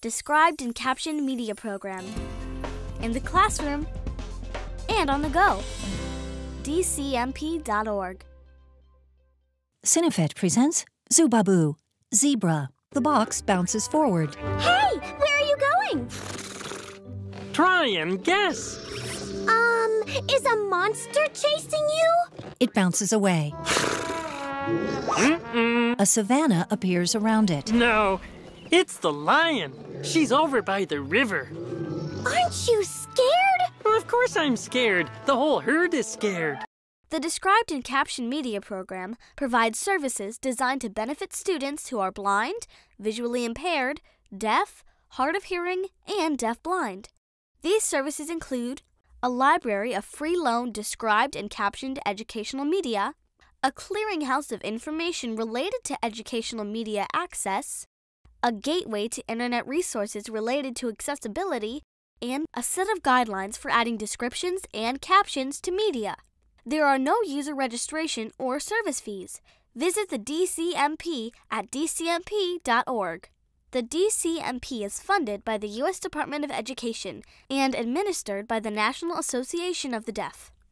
described and captioned media program. In the classroom and on the go. dcmp.org. Cinefet presents Zoobabu, Zebra. The box bounces forward. Hey! Where are you going? Try and guess. Is a monster chasing you? It bounces away. A savanna appears around it. No, it's the lion. She's over by the river. Aren't you scared? Well, of course I'm scared. The whole herd is scared. The Described and Captioned Media program provides services designed to benefit students who are blind, visually impaired, deaf, hard of hearing, and deaf-blind. These services include a library of free-loan described and captioned educational media, a clearinghouse of information related to educational media access, a gateway to internet resources related to accessibility, and a set of guidelines for adding descriptions and captions to media. There are no user registration or service fees. Visit the DCMP at dcmp.org. The DCMP is funded by the U.S. Department of Education and administered by the National Association of the Deaf.